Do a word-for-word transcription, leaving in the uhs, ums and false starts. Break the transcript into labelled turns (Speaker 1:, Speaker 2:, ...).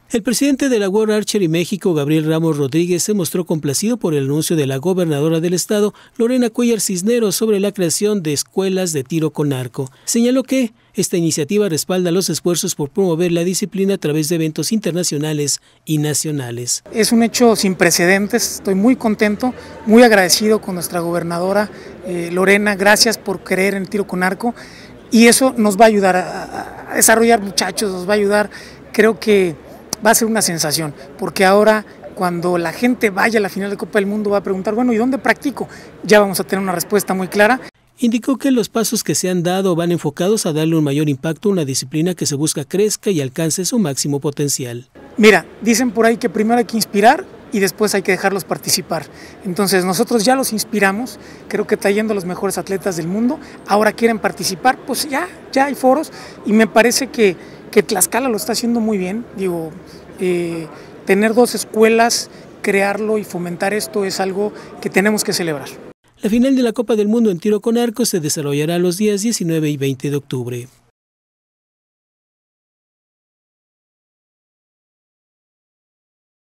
Speaker 1: El presidente de la World Archery México, Gabriel Ramos Rodríguez, se mostró complacido por el anuncio de la gobernadora del estado, Lorena Cuéllar Cisneros, sobre la creación de escuelas de tiro con arco. Señaló que esta iniciativa respalda los esfuerzos por promover la disciplina a través de eventos internacionales y nacionales.
Speaker 2: Es un hecho sin precedentes, estoy muy contento, muy agradecido con nuestra gobernadora eh, Lorena, gracias por creer en el tiro con arco, y eso nos va a ayudar a, a desarrollar muchachos, nos va a ayudar, creo que va a ser una sensación, porque ahora cuando la gente vaya a la final de Copa del Mundo va a preguntar, bueno, ¿y dónde practico? Ya vamos a tener una respuesta muy clara.
Speaker 1: Indicó que los pasos que se han dado van enfocados a darle un mayor impacto a una disciplina que se busca crezca y alcance su máximo potencial.
Speaker 2: Mira, dicen por ahí que primero hay que inspirar y después hay que dejarlos participar. Entonces nosotros ya los inspiramos, creo que trayendo a los mejores atletas del mundo, ahora quieren participar, pues ya, ya hay foros y me parece que, que Tlaxcala lo está haciendo muy bien. Digo, eh, tener dos escuelas, crearlo y fomentar esto es algo que tenemos que celebrar.
Speaker 1: La final de la Copa del Mundo en tiro con arco se desarrollará los días diecinueve y veinte de octubre.